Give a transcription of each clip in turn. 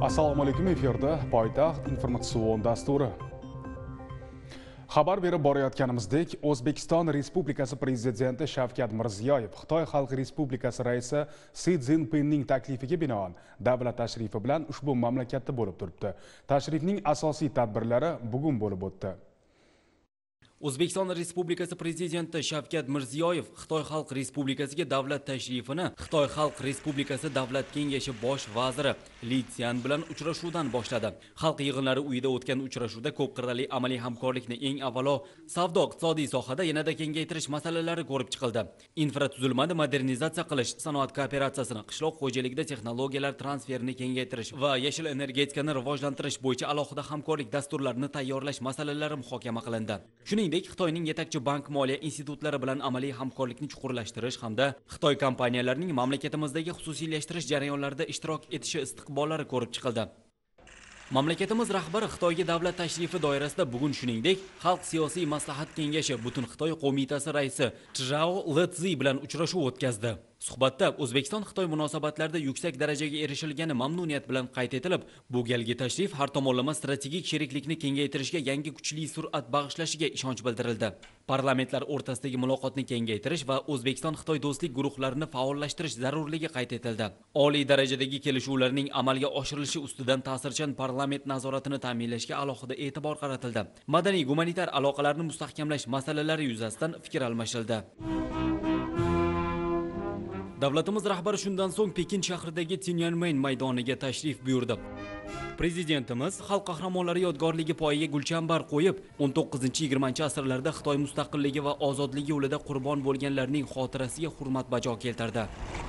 Assalomu alaykum, efirda poytaxt informatsion dasturi. Xabar berib borayotganimizdek, O'zbekiston Respublikasi Prezidenti Shavkat Mirziyoyev Xitoy Xalq Respublikasi raisi Si Szinpinning taklifiga binoan davlat tashrifi bilan ushbu mamlakatda bo'lib turibdi. Tashrifning asosiy tadbirlari bugun bo'lib o'tdi. O'zbekiston Respublikasi Prezidenti Shavkat Mirziyoyev Xitoy Xalq Respublikasiga davlat tashrifini Xitoy Xalq Respublikasi Davlat Kengashi bosh vaziri Li Tsian bilan uchrashuvdan boshladi. Xalq yig'inlari uyida o'tgan uchrashuvda ko'p qirrali amaliy hamkorlikni eng avvalo savdo-iqtisodiy sohada yanada kengaytirish masalalari ko'rib chiqildi. Infratuzilmani modernizatsiya qilish, sanoat kooperatsiyasini, qishloq xo'jaligida texnologiyalar transferini kengaytirish va yashil energetikani rivojlantirish bo'yicha alohida hamkorlik dasturlarini tayyorlash masalalari muhokama qilindi. Shuningdek, Xitoyning yetakchi bank moliya institutlari bilan amaliy hamkorlikni chuqurlashtirish hamda Xitoy kompaniyalarining mamlakatimizdagi xususiylashtirish jarayonlarida ishtirok etishi istiqbollari ko'rib chiqildi. Mamlakatimiz rahbari Xitoyga davlat tashrifi doirasida bugun shuningdek, Xalq siyosiy maslahat kengashi butun Xitoy qo'mitasi raisi Zhao Lizi bilan uchrashuv o'tkazdi. Suhbatda O'zbekiston-Xitoy munosabatlarida yuksak darajaga erishilgani mamnuniyat bilan qayd etilib, bu galgi tashrif har tomonlama strategik sheriklikni kengaytirishga yangi kuchli sur'at bag'ishlashiga ishonch bildirildi. Parlamentlar o'rtasidagi muloqotni kengaytirish va O'zbekiston-Xitoy do'stlik guruhlarini faollashtirish zarurligi qayd etildi. Oliy darajadagi kelishuvlarning amalga oshirilishi ustidan ta'sirchan parlament nazoratini ta'minlashga alohida e'tibor qaratildi. Madaniy-gumanitar aloqalarni mustahkamlash masalalari yuzasidan fikr almashildi. Davlatimiz rahbari shundan so'ng Pekin shahridagi Tiananmen maydoniga tashrif buyurdi. Prezidentimiz xalq qahramonlari yodgorligi poyiga gulchambar qo'yib, 19-20 asrlarda Xitoy mustaqilligi va ozodligi yo'lida qurbon bo'lganlarning xotirasiga hurmat bajo keltirdi.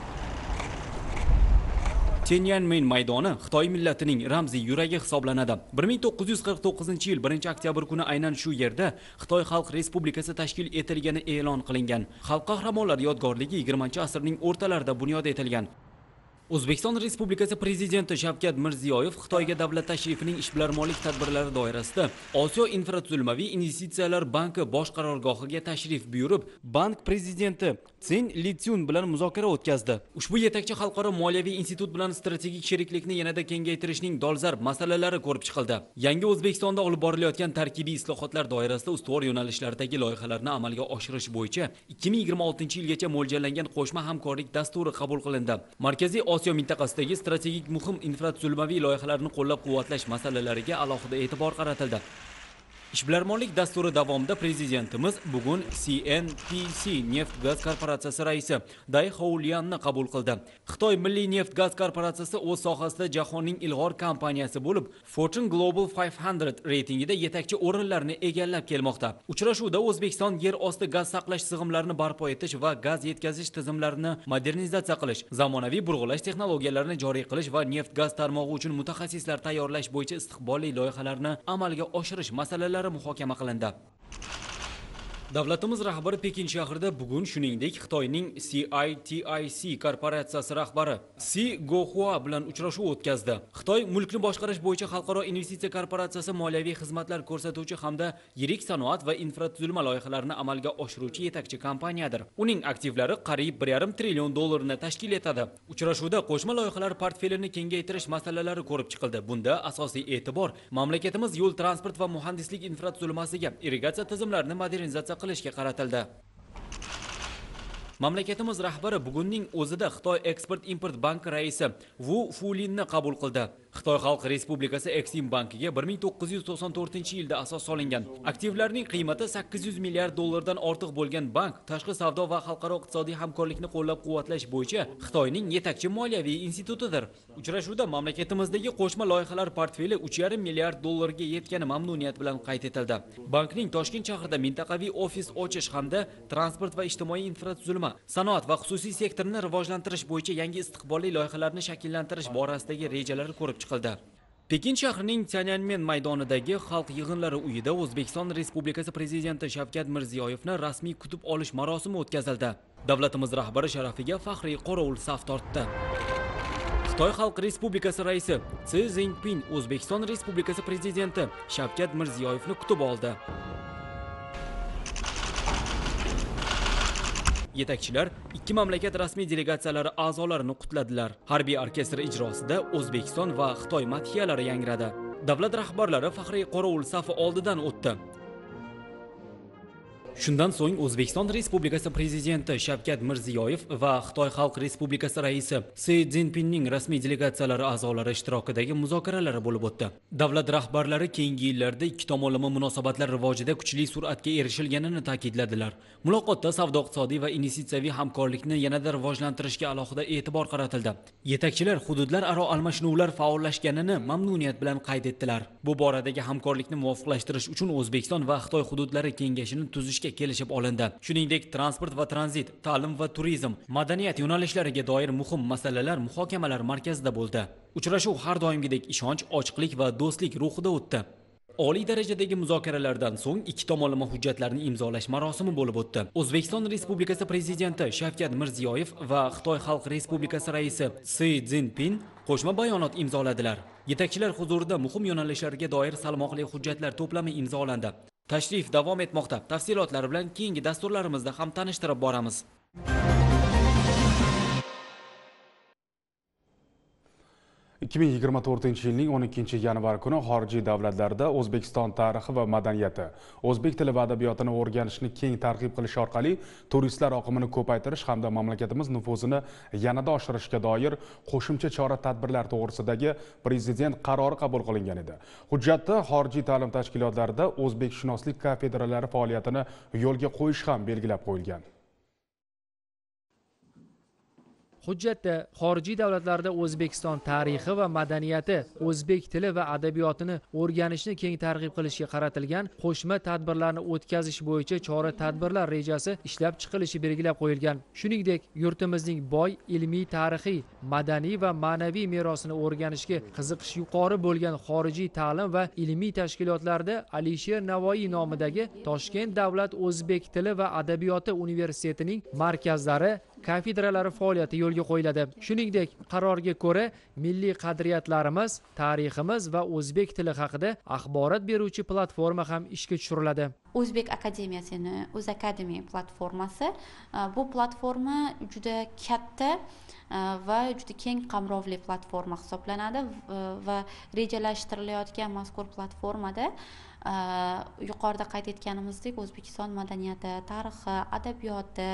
Tiananmen maydoni Xitoy millatining ramziy yuragi hisoblanadi. 1949-yil 1-oktyabr kuni aynan shu yerda Xitoy Xalq Respublikasi tashkil etilgani e'lon qilingan. Xalq qahramonlari yodgorligi 20-asrning o'rtalarida bunyod etilgan. O'zbekiston Respublikasi Prezidenti Shavkat Mirziyoyev Xitoyga davlat tashrifining ishbilarmonlik tadbirlari doirasida Osiyo infratuzilmaviy investitsiyalar banki bosh qarorgohiga tashrif buyurib, bank prezidenti Tsin Lityun bilan muzokara o'tkazdi. Ushbu yetakchi xalqaro moliyaviy institut bilan strategik sheriklikni yanada kengaytirishning dolzarb masalalari ko'rib chiqildi. Yangi O'zbekistonda olib borilayotgan tarkibiy islohotlar doirasida ustuvor yo'nalishlardagi loyihalarni amalga oshirish bo'yicha 2026-yilgacha mo'ljallangan qo'shma hamkorlik dasturi qabul qilindi. Markaziy Osiyo mintaqasidagi strategik muhim infratuzilmaviy loyihalarni qo'llab-quvvatlash masalalariga alohida e'tibor qaratildi. Ishbilarmonlik dasturi davomida prezidentimiz bugun CNPC neft-gaz korporatsiyasi raisi Dai Haolianni qabul qildi. Xitoy Milliy neft-gaz korporatsiyasi o'z sohasida jahonning ilg'or kompaniyasi bo'lib, Fortune Global 500 reytingida yetakchi o'rinlarni egallab kelmoqda. Uchrashuvda O'zbekiston yer osti gaz saqlash sig'imlarini barpo etish va gaz yetkazish tizimlarini modernizatsiya qilish, zamonaviy burg'ulash texnologiyalarini joriy qilish va neft-gaz tarmog'i uchun mutaxassislar tayyorlash bo'yicha istiqbolli loyihalarni amalga oshirish masalalari muhokama qilindi. Davlatimiz rahbari Pekin shahrida bugun shuningdek Xitoyning CITIC korporatsiyasi rahbari Si Gohua bilan uchrashuv o'tkazdi. Xitoy mulkni boshqarish bo'yicha xalqaro investitsiya korporatsiyasi moliyaviy xizmatlar ko'rsatuvchi hamda yirik sanoat va infratuzilma loyihalarini amalga oshiruvchi yetakchi kompaniyadir. Uning aktivlari qariyb 1,5 trillion dollarni tashkil etadi. Uchrashuvda qo'shma loyihalar portfelini kengaytirish masalalari ko'rib chiqildi. Bunda asosiy e'tibor mamlakatimiz yo'l transport va muhandislik infratuzilmasiga, irrigatsiya tizimlarini modernizatsiya qilishga qaratildi. Mamlakatimiz rahbari bugunning o'zida Xitoy Eksport-import banki raisi Wu Fulinni qabul qildi. Xitoy Xalq Respublikasi Eksim bankiga 1994-yilda asos solingan. Aktivlarning qiymati 800 milliard dollardan ortiq bo'lgan bank tashqi savdo va xalqaro iqtisodiy hamkorlikni qo'llab-quvvatlash bo'yicha Xitoyning yetakchi moliyaviy institutidir. Uchrashuvda mamlakatimizdagi qo'shma loyihalar portfeli 3,5 milliard dollarga yetgani mamnuniyat bilan qayd etildi. Bankning Toshkent shahrida mintaqaviy ofis ochish hamda transport va ijtimoiy infratuzilma, sanoat va xususiy sektorni rivojlantirish bo'yicha yangi istiqbolli loyihalarni shakllantirish borasidagi rejalari ko'rib chiqildi. Pekin shahrining Tiananmen maydonidagi xalq yig'inlari uyida O'zbekiston Respublikasi Prezidenti Shavkat Mirziyoyevni rasmiy kutib olish marosimi o'tkazildi. Davlatimiz rahbari sharafiga faxriy qorovul saf tortdi. Xitoy Xalq Respublikasi raisi Si Szinpin O'zbekiston Respublikasi Prezidenti Shavkat Mirziyoyevni kutib oldi. Yetakchilar ikki mamlakat rasmiy delegatsiyalari a'zolarini qutladilar. Harbiy orkestr ijrosida O'zbekiston va Xitoy madhiyalari yangradi. Davlat rahbarlari faxriy qorovul safi oldidan o'tdi. Shundan so'ng O'zbekiston Respublikasi prezidenti Shavkat Mirziyoyev va Xitoy Xalq Respublikasi raisi Si Szinpinning rasmiy delegatsiyalari a'zolari ishtirokidagi muzokaralar bo'lib o'tdi. Davlat rahbarlari keyingi yillarda ikki tomonlama munosabatlar rivojida kuchli sur'atga erishilganini ta'kidladilar. Muloqotda savdo-iqtisodiy va investitsiyaviy hamkorlikni yanada rivojlantirishga alohida e'tibor qaratildi. Yetakchilar hududlar aro almashinuvlar faollashganini mamnuniyat bilan qayd etdilar. Bu boradagi hamkorlikni muvofiqlashtirish uchun O'zbekiston va Xitoy hududlari kengashini tuzishga kelishib olindi. Shuningdek, transport va tranzit, ta'lim va turizm, madaniyat yo'nalishlariga doir muhim masalalar muhokamalar markazida bo'ldi. Uchrashuv har doimgidek ishonch, ochiqlik va do'stlik ruhida o'tdi. Oliy darajadagi muzokaralardan so'ng ikki tomonlama hujjatlarni imzolash marosimi bo'lib o'tdi. O'zbekiston Respublikasi prezidenti Shavkat Mirziyoyev va Xitoy Xalq Respublikasi raisi Si Szinpin qo'shma bayonot imzoladilar. Yetakchilar huzurida muhim yo'nalishlarga doir salmoqli hujjatlar to'plami imzolandi. Tashrif davom etmoqda. Tafsilotlar bilan keyingi dasturlarimizda ham tanishtirib boramiz. 2024 yilning 12 yanvar kuni xorijiy davlatlarda O'zbekiston tarixi va madaniyati, o'zbek tili va adabiyotini o'rganishni keng targ'ib qilish orqali turistlar oqimini ko'paytirish hamda mamlakatimiz nufuzini yanada oshirishga doir qo'shimcha chora-tadbirlar to'g'risidagi prezident qarori qabul qilingan edi. Hujjatda xorijiy ta'lim tashkilotlarida o'zbekshunoslik kafedralari faoliyatini yo'lga qo'yish ham belgilab qo'yilgan. Hujjatda xorijiy davlatlarda O'zbekiston tarixi va madaniyati, o'zbek tili va adabiyotini o'rganishni keng targ'ib qilishga qaratilgan qo'shma tadbirlarni o'tkazish bo'yicha chora-tadbirlar rejasi ishlab chiqilishi belgilab qo'yilgan. Shuningdek, yurtimizning boy ilmiy, tarixiy, madaniy va ma'naviy merosini o'rganishga qiziqish yuqori bo'lgan xorijiy ta'lim va ilmiy tashkilotlarda Alisher Navoiy nomidagi Toshkent davlat o'zbek tili va adabiyoti universitetining markazlari, kafedralari faoliyati yo'lga qo'yiladi. Shuningdek, qarorga ko'ra milliy qadriyatlarimiz, tariximiz va o'zbek tili haqida axborot beruvchi platforma ham ishga tushiriladi. O'zbek akademiyasini O'zakademy platformasi, bu platforma juda katta va juda keng qamrovli platforma hisoblanadi va rejalashtirilayotgan mazkur platformada yuqorida qayd etganimizdek O'zbekiston madaniyati, tarixi, adabiyoti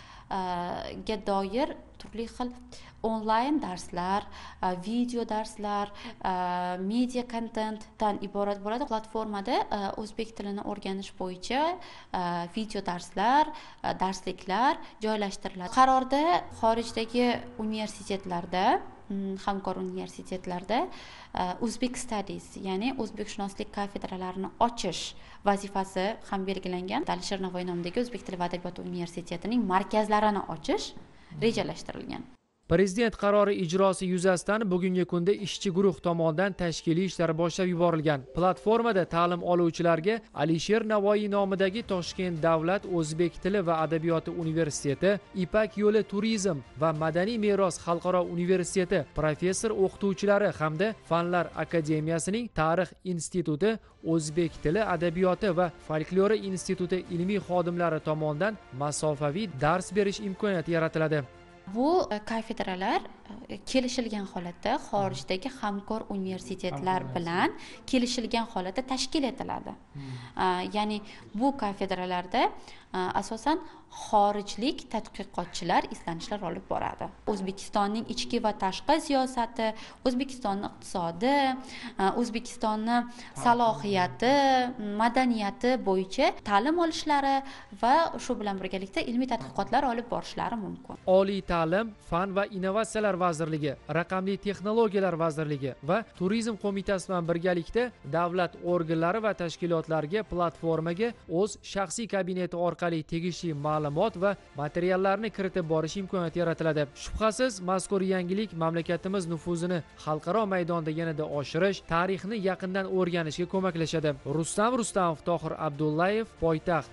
ga doir turli xil onlayn darslar, video darslar, media kontentdan iborat bo'ladi. Platformada o'zbek tilini o'rganish bo'yicha video darslar, darsliklar joylashtiriladi. Qarorda xorijdagi universitetlarda, hamkor universitetlarda Uzbek Studies, ya'ni o'zbekshunoslik kafedralarini ochish vazifasi ham belgilangan. Alisher Navoiy nomidagi O'zbek tili va adabiyoti universitetining markazlarini ochish rejalashtirilgan. Prezident qarori ijrosi yuzasidan bugungi kunda ishchi guruh tomonidan tashkiliy ishlar boshlab yuborilgan. Platformada ta'lim oluvchilarga Alisher Navoiy nomidagi Toshkent davlat o'zbek tili va adabiyoti universiteti, Ipak yo'li turizm va madaniy meros xalqaro universiteti professor o'qituvchilari hamda Fanlar akademiyasining tarix instituti, o'zbek tili adabiyoti va folklori instituti ilmiy xodimlari tomonidan masofaviy dars berish imkoniyati yaratiladi. Bu kafedralar kelishilgan holatda xorijdagi hamkor universitetlar bilan kelishilgan holatda tashkil etiladi. Ya'ni bu kafedralarda asosan xorijlik tadqiqotchilar izlanishlar olib boradi. O'zbekistonning ichki va tashqi siyosati, O'zbekistonning iqtisodi, O'zbekistonning salohiyati, madaniyati bo'yicha ta'lim olishlari va shu bilan birgalikda ilmiy tadqiqotlar olib borishlari mumkin. Oliy ta'lim, fan va innovatsiyalar vazirligi, raqamli texnologiyalar vazirligi va turizm qo'mitasi bilan birgalikda davlat organlari va tashkilotlarga platformaga o'z shaxsiy kabineti orqali tegishli ma'lumot va materiallarni kiritib borish imkoniyati yaratiladi. Shubhasiz, mazkur yangilik mamlakatimiz nufuzini xalqaro maydonda yanada oshirish, tarixni yaqindan o'rganishga ko'maklashadi. Rustam Rustamov, Tohir Abdullayev, Poytaxt.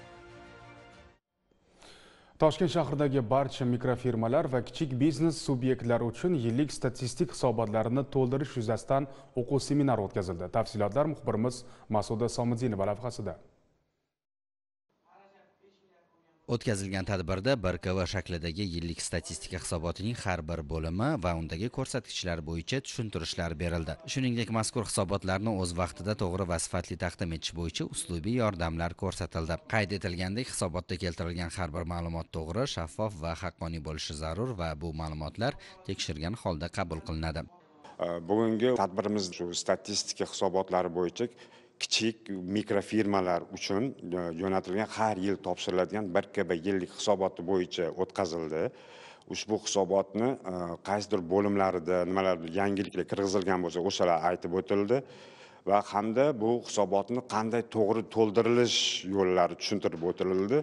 Toshkent shahridagi barcha mikrofirmalar va kichik biznes subyektlari uchun yillik statistik hisobotlarini to'ldirish yuzasidan o'quv seminari o'tkazildi. Tafsilotlar muxbirimiz Masuda Somiddinova lavhasida. O'tkazilgan tadbirda BRKV shaklidagi yillik statistika hisobotining har bir bo'limi va undagi ko'rsatkichlar bo'yicha tushuntirishlar berildi. Shuningdek, mazkur hisobotlarni o'z vaqtida to'g'ri va sifatli taqdim etish bo'yicha uslubiy yordamlar ko'rsatildi. Qayd etilgandek, hisobotda keltirilgan har bir ma'lumot to'g'ri, shaffof va haqqoniy bo'lishi zarur va bu ma'lumotlar tekshirgan holda qabul qilinadi. Bugungi tadbirimiz shu statistika hisobotlari bo'yicha kichik mikrofirmalar uchun jo'natilgan har yil topshiriladigan BRKV yillik hisoboti bo'yicha o'tkazildi. Ushbu hisobotni qaysidir bo'limlarida nimalar yangiliklar kirgizilgan bo'lsa, o'shalar aytib o'tildi va hamda bu hisobotni qanday to'g'ri to'ldirilish yo'llari tushuntirib o'tildi.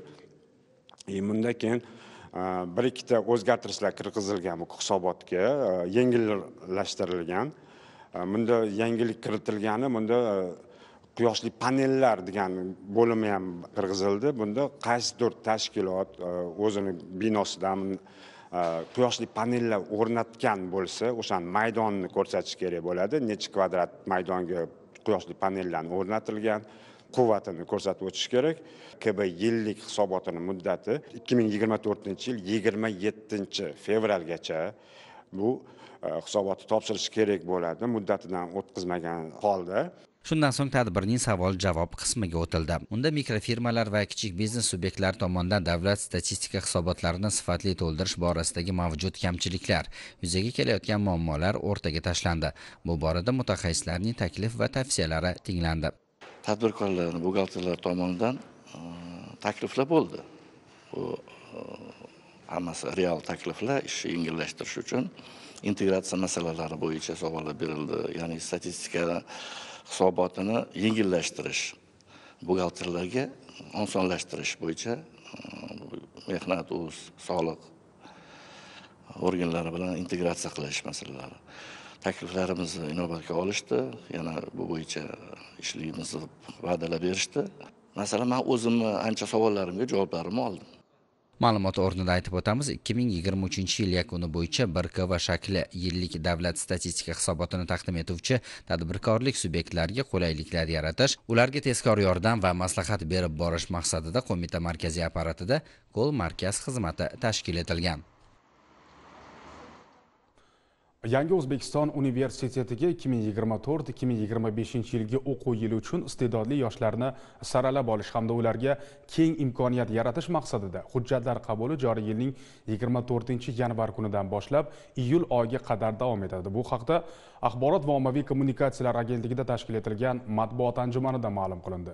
Bundan keyin bir ikkita o'zgartirishlar kirgizilgan bu hisobotga, yengillashtirilgan. Bunda yangilik kiritilgani, bunda quyoshli panellar degan bo'limi ham kirgizildi. Bunda qaysidir tashkilot o'zini binosidan quyoshli panellar o'rnatgan bo'lsa, o'sha maydonni ko'rsatish kerak bo'ladi. Necha kvadrat maydonga quyoshli panellarni o'rnatilgan, quvvatini ko'rsatib o'tish kerak. KB yillik hisobotining muddati 2024-yil 27-fevralgacha bu hisobotni topshirish kerak bo'ladi, muddatidan o'tkazmagan holda. Shundan so'ng tadbirning savol-javob qismiga o'tildi. Unda mikrofirmalar va kichik biznes subyektlari tomonidan davlat statistika hisobotlarini sifatli to'ldirish borasidagi mavjud kamchiliklar, yuzaga kelayotgan muammolar o'rtaga tashlandi. Bu borada mutaxassislarning taklif va tavsiyalari tinglandi. Tadbirkorlar, buxgalterlar tomonidan takliflar bo'ldi. Bu hammasi real takliflar, ishni yengillashtirish uchun integratsiya masalalari bo'yicha savollar berildi. Ya'ni statistika hisobotini yengillashtirish, buxgalterlarga osonlashtirish bo'yicha mehnat, soliq organlari bilan integratsiya qilish masalalari. Takliflarimizni inobatga olishdi, yana bu bo'yicha ishlaymizni va'dalar berishdi. Masalan, men o'zimni ancha savollarimga javoblarimni oldim. Ma'lumot o'rnida aytib o'tamiz, 2023-yil yakuni bo'yicha BRKV shakli yillik davlat statistika hisobotini taqdim etuvchi tadbirkorlik subyektlariga qulayliklar yaratish, ularga tezkor yordam va maslahat berib borish maqsadida qo'mita markaziy apparatida Qo'l markaz xizmati tashkil etilgan. Yangi O'zbekiston universitetiga 2024-2025 yilgi o'quv yili uchun iste'dodli yoshlarni saralab olish hamda ularga keng imkoniyat yaratish maqsadida hujjatlar qabuli joriy yilning 24-yanvar kunidan boshlab iyul oyiga qadar davom etadi. Bu haqda Axborot va ommaviy kommunikatsiyalar agentligida tashkil etilgan matbuot anjumanida ma'lum qilindi.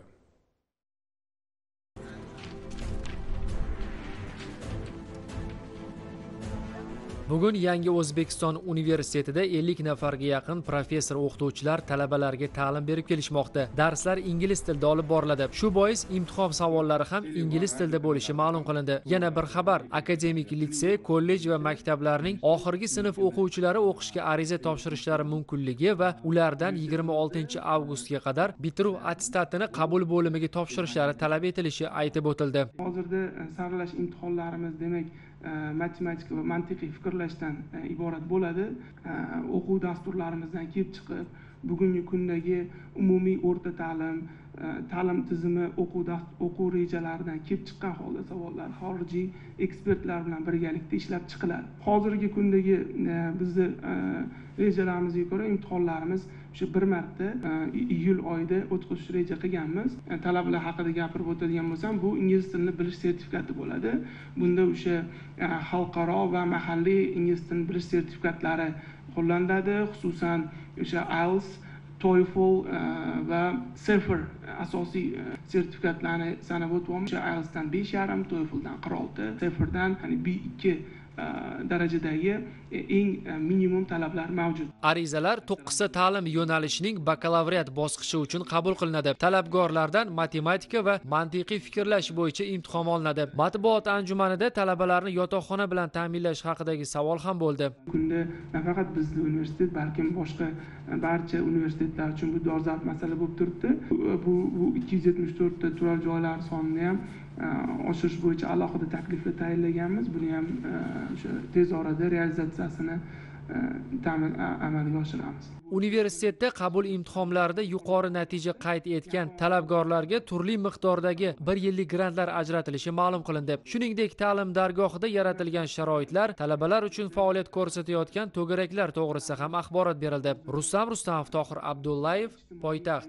Bugun Yangi O'zbekiston universitetida 50 nafarga yaqin professor o'qituvchilar talabalarga ta'lim berib kelishmoqda. Darslar ingliz tilida olib boriladi. Shu bois imtihon savollari ham ingliz tilida bo'lishi ma'lum qilindi. Yana bir xabar, akademik litsey, kollej va maktablarning oxirgi sinf o'quvchilari o'qishga ariza topshirishlari mumkinligi va ulardan 26-avgustga qadar bitiruv attestatini qabul bo'limiga topshirishlari talab etilishi aytib o'tildi. Hozirda saralash imtihonlarimiz demak matematik va mantiqiy fikrlashdan iborat bo'ladi. O'quv dasturlarimizdan kelib chiqib, bugungi kundagi umumiy o'rta ta'lim tizimi o'quv rejalaridan kelib chiqqan holda savollar xorijiy ekspertlar bilan birgalikda ishlab chiqiladi. Hozirgi kundagi bizni rejalarimizga ko'ra imtihonlarimiz o'sha bir marta iyul oyida o'tkazish reja qilganmiz. Talablar haqida gapirib o'tadigan bo'lsam, bu ingliz tilini bilish sertifikati bo'ladi. Bunda o'sha xalqaro va mahalliy ingliz tilini bilish sertifikatlari qo'llaniladi, xususan o'sha IELTS, TOEFL va CEFR asosiy sertifikatlarni sanab o'tyapmiz. IELTSdan 5,5, TOEFLdan 46, CEFRdan B2 darajadagi eng minimum talablar mavjud. Arizalar 9 ta'lim yo'nalishining bakalavriat bosqichi uchun qabul qilinadi. Talabgorlardan matematika va mantiqiy fikrlash bo'yicha imtihon olinadi. Matbuot anjumanida talabalarni yotoqxona bilan ta'minlash haqidagi savol ham bo'ldi. Kunda nafaqat bizning universitet, balkim boshqa barcha universitetlar uchun bu dolzarb masala bo'lib turibdi. Bu 274 ta turar joylar sonini ham oshirish bo'yicha alohida takliflar tayyorlaganmiz. Buni ham o'sha tez orada realizatsiyasini amalga oshiramiz. Universitetda qabul imtihonlarida yuqori natija qayd etgan talabgorlarga turli miqdordagi 1 yillik grantlar ajratilishi ma'lum qilindi. Shuningdek, ta'lim dargohida yaratilgan sharoitlar, talabalar uchun faoliyat ko'rsatayotgan to'garaklar to'g'risida ham axborot berildi. Rustam Rustamov, Tohir Abdullayev, Poytaxt.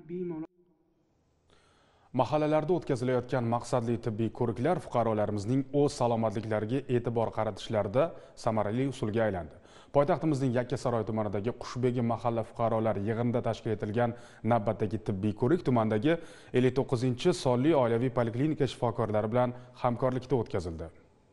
Mahallalarda o'tkazilayotgan maqsadli tibbiy ko'riklar fuqarolarimizning o'z salomatliklariga e'tibor qaratishlarida samarali usulga aylandi. Poytaxtimizning Yakkasaroy tumanidagi Qushbegi mahalla fuqarolar yig'inida tashkil etilgan navbatdagi tibbiy ko'rik tumandagi 59-sonli oilaviy poliklinika shifokorlari bilan hamkorlikda o'tkazildi.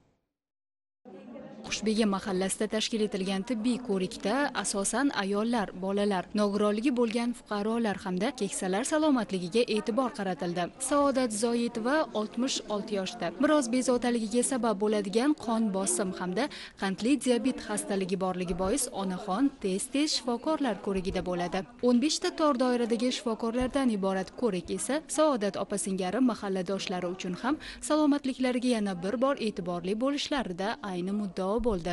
Qushbegi mahallasida tashkil etilgan tibbiy ko'rikda asosan ayollar, bolalar, nogironligi bo'lgan fuqarolar hamda keksalar salomatligiga e'tibor qaratildi. Saodat Zoitova 66 yoshda. Biroz bezovtaligiga sabab bo'ladigan qon bosim hamda qandli diabet xastaligi borligi bois onaxon tez-tez shifokorlar ko'rigida bo'ladi. 15 ta tor doiradagi shifokorlardan iborat ko'rik esa Saodat opa-singari mahalladoshlari uchun ham salomatliklariga yana bir bor e'tiborli bo'lishlarida ayni muddao bo'ldi.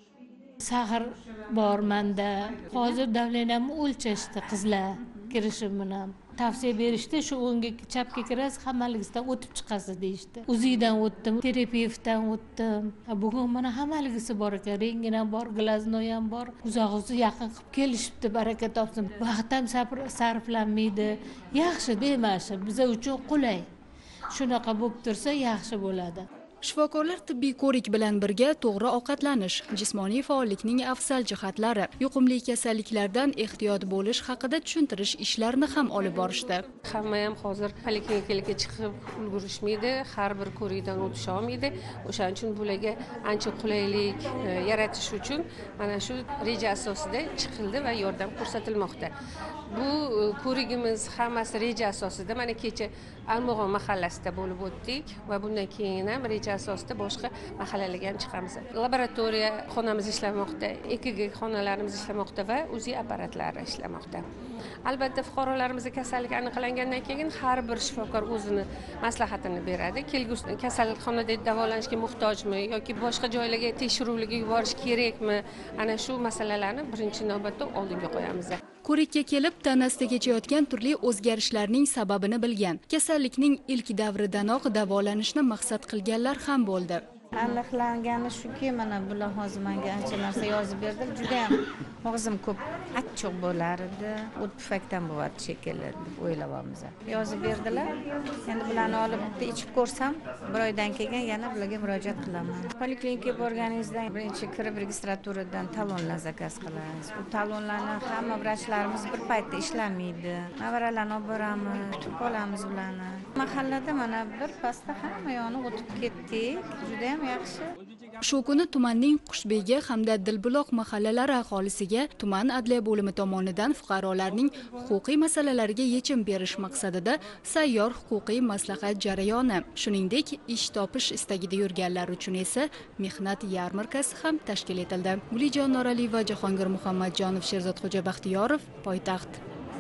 Sag'ir bor menda. Hozir davlenamni o'lchashdi qizlar kirishim bilan. Tavsiya berishdi, shu o'ngga chapga kirasiz, hammaligisidan o'tib chiqasiz deyishdi. Uzidan o'tdim, terapevtdan o'tdim. Bugun mana hammaligisi bor ekan, renginam bor, glaznoy ham bor. Uzoq-uzoq yaqin qilib kelishibdi, baraka topsin. Vaqt ham sarflanmaydi. Yaxshi demashi, biza uchun qulay. Shunaqa bo'lib tursa yaxshi bo'ladi. Shifokorlar tibbiy ko'rik bilan birga to'g'ri ovqatlanish, jismoniy faollikning afzal jihatlari, yuqumli kasalliklardan ehtiyot bo'lish haqida tushuntirish ishlarini ham olib borishdi. Hamma ham hozir poliklinikaga chiqib ulgurishmaydi, har bir ko'rikdan o'tisha olmaydi. O'shaning uchun bularga ancha qulaylik yaratish uchun mana shu reja asosida chiqildi va yordam ko'rsatilmoqda. Bu ko'rigimiz hammasi reja asosida. Mana kecha Almog'on mahallasida bo'lib o'tdik va bundan keyin ham reja asosida boshqa mahallalarga ham chiqamiz. Laboratoriya xonamiz ishlamoqda, EKG xonalarimiz ishlamoqda va UZI apparatlari ishlamoqda. Albatta fuqarolarimizga kasallik aniqlangandan keyin har bir shifokor o'zini maslahatini beradi. Kelgusi kasalxonada davolanishga muhtojmi yoki boshqa joylarga tekshiruvlarga yuborish kerakmi? Ana shu masalalarni birinchi navbatda oldinga qo'yamiz. Ko'rikka kelib tanasida kechayotgan turli o'zgarishlarning sababini bilgan, kasallikning ilk davridanoq davolanishni maqsad qilganlar ham bo'ldi. Aniqlangani shuki, mana bular hozir menga ancha narsa yozib berdi. Juda ham og'zim ko'p achchiq bo'lar edi. O't pufakdan bo'lardi shekilli deb o'ylayapmiz. Yozib berdilar. Endi bularni olib bitta ichib ko'rsam, bir oydan keyin yana bularga murojaat qilaman. Poliklinikaga borganingizda birinchi kirib registraturadan talonlar zakaz qilasiz. U talonlarni hamma vrachlarimiz bir paytda ishlamaydi. Navaralarni olib boramiz, tutib olamiz bularni. Mahallada mana bir pasda hamma yo'ni o'tib ketdik. Juda ham yaxshi. Shu kuni tumanning Qushbegi hamda Dilbuloq mahallalari aholisiga tuman adliya bo'limi tomonidan fuqarolarning huquqiy masalalariga yechim berish maqsadida sayyor huquqiy maslahat jarayoni, shuningdek ish topish istagida yurganlar uchun esa mehnat yarmarkasi ham tashkil etildi. Gulijon Noraliyeva, Jahongir Muhammadjonov, Sherzodxo'ja Baxtiyorov, Poytaxt.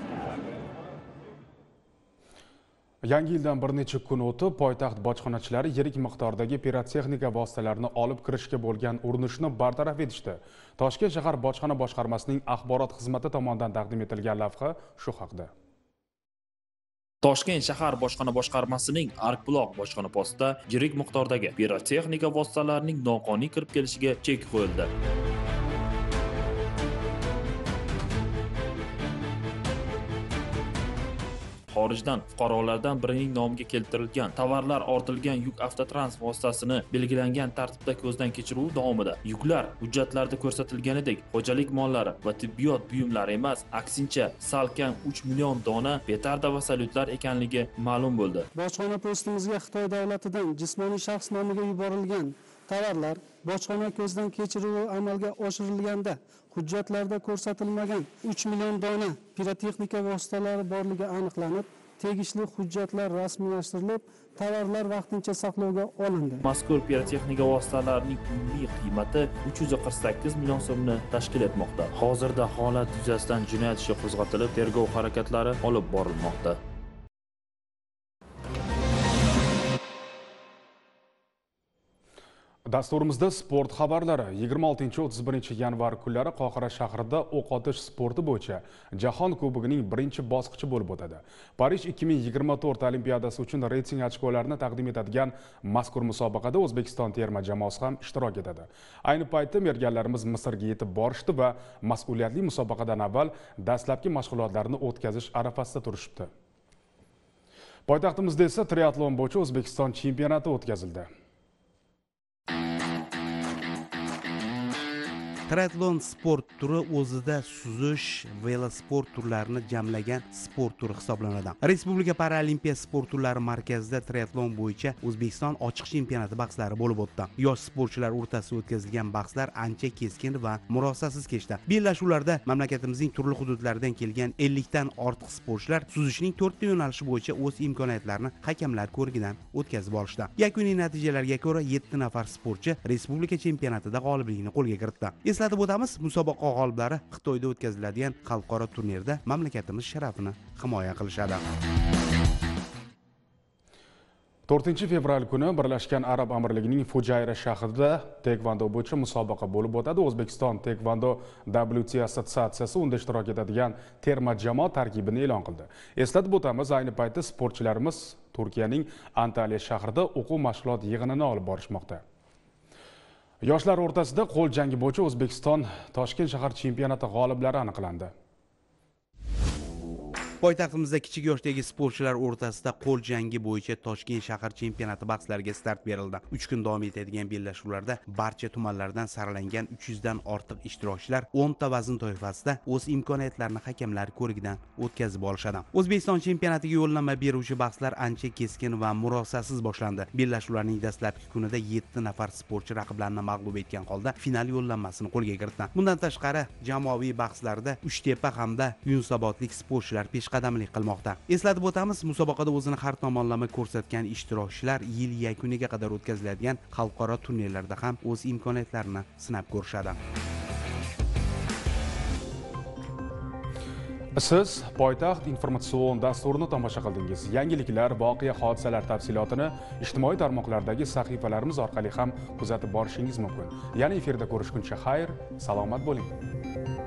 Yangi yildan bir necha kun o'tib, poytaxt bojxonachilari yirik miqdordagi pirotexnika vositalarini olib kirishga bo'lgan urinishni bartaraf etishdi. Toshkent shahar bojxona boshqarmasining axborot xizmati tomonidan taqdim etilgan lavha shu haqda. Toshkent shahar bojxona boshqarmasining Arqbuloq bojxona postida yirik miqdordagi pirotexnika vositalarining noqonuniy kirib kelishiga chek qo'yildi. Xorijdan fuqarolardan birining nomiga keltirilgan tovarlar ortilgan yuk avtotrans vositasini belgilangan tartibda ko'zdan kechiruv davomida yuklar hujjatlarda ko'rsatilganidek xo'jalik mollari va tibbiyot buyumlari emas, aksincha salkam 3 million dona petarda va salyutlar ekanligi ma'lum bo'ldi. Bojxona postimizga Xitoy davlatidan jismoniy shaxs nomiga yuborilgan tovarlar bojxona ko'zdan kechiruvi amalga oshirilganda hujjatlarda ko'rsatilmagan 3 million dona pirotexnika vositalari borligi aniqlanib, tegishli hujjatlar rasmiylashtirilib, tovarlar vaqtincha saqlovga olindi. Mazkur pirotexnika vositalarining umumiy qiymati 348 million so'mni tashkil etmoqda. Hozirda holat yuzasidan jinoyat ishi qo'zg'atilib, tergov harakatlari olib borilmoqda. Dasturimizda sport xabarlari 26-31 yanvar kunlari Qohira shahrida o'q otish sporti bo'yicha Jahon Kubogining birinchi bosqichi bo'lib o'tadi. Parij 2024 Olimpiadasi uchun reyting ochkolarini taqdim etadigan mazkur musobaqada O'zbekiston terma jamoasi ham ishtirok etadi. Ayni paytda merganlarimiz Misrga yetib borishdi va mas'uliyatli musobaqadan avval dastlabki mashg'ulotlarni o'tkazish arafasida turishibdi. Poytaxtimizda esa triatlon bo'yicha O'zbekiston chempionati o'tkazildi. Triatlon sport turi o'zida suzish, velosport turlarini jamlagan sport turi hisoblanadi. Respublika Paralimpiya sport turlari markazida triatlon bo'yicha O'zbekiston ochiq chempionati bahslari bo'lib o'tdi. Yosh sportchilar o'rtasida o'tkazilgan bahslar ancha keskin va murosasiz kechdi. Bellashuvlarda mamlakatimizning turli hududlaridan kelgan 50 dan ortiq sportchilar suzishning 4 ta yo'nalishi bo'yicha o'z imkoniyatlarini hakamlar ko'rigidan o'tkazib olishdi. Yakuniy natijalarga ko'ra 7 nafar sportchi respublika chempionatida g'oliblikni qo'lga kiritdi. Eslatib o'tamiz, musobaqa g'oliblari Xitoyda o'tkaziladigan xalqaro turnirda mamlakatimiz sharafini himoya qilishadi. 4 fevral kuni Birlashgan Arab Amirligining Fujayra shahrida taekvondo bo'yicha musobaqa bo'lib o'tadi. O'zbekiston taekvondo WTA assotsiatsiyasi unda ishtirok etadigan terma jamoa tarkibini e'lon qildi. Eslatib o'tamiz, ayni paytda sportchilarimiz Turkiyaning Antaliya shahrida o'quv mashg'ulot yig'inini olib borishmoqda. Yoshlar o'rtasida qo'l jangi bo'yicha O'zbekiston Toshkent shahar chempionati g'oliblari aniqlandi. Poytaxtimizda kichik yoshdagi sportchilar o'rtasida qo'l jangi bo'yicha Toshkent shahar chempionati bahslariga start berildi. 3 kun davom etadigan bellashuvlarda barcha tumanlardan saralangan 300 dan ortiq ishtirokchilar 10 ta vazn toifasida o'z imkoniyatlarini hakamlar ko'rigidan o'tkazib olishadi. O'zbekiston chempionatiga yo'llanma beruvchi bahslar ancha keskin va murosasiz boshlandi. Bellashuvlarning dastlabki kunida 7 nafar sportchi raqiblarini mag'lub etgan holda final yo'llanmasini qo'lga kiritdi. Bundan tashqari, jamoaviy bahslarda Uchtepa hamda Yunusobodlik sportchilar qadamlik qilmoqda. Eslatib o'tamiz, musobaqada o'zini har tomonlama ko'rsatgan ishtirokchilar yil yakuniga qadar o'tkaziladigan xalqaro turnirlarda ham o'z imkoniyatlarini sinab ko'rishadi. Siz Poytaxt informatsion dasturini tomosha qildingiz. Yangiliklar, voqea hodisalar tafsilotini ijtimoiy tarmoqlardagi sahifalarimiz orqali ham kuzatib borishingiz mumkin. Yana efirda ko'rishguncha xayr, salomat bo'ling.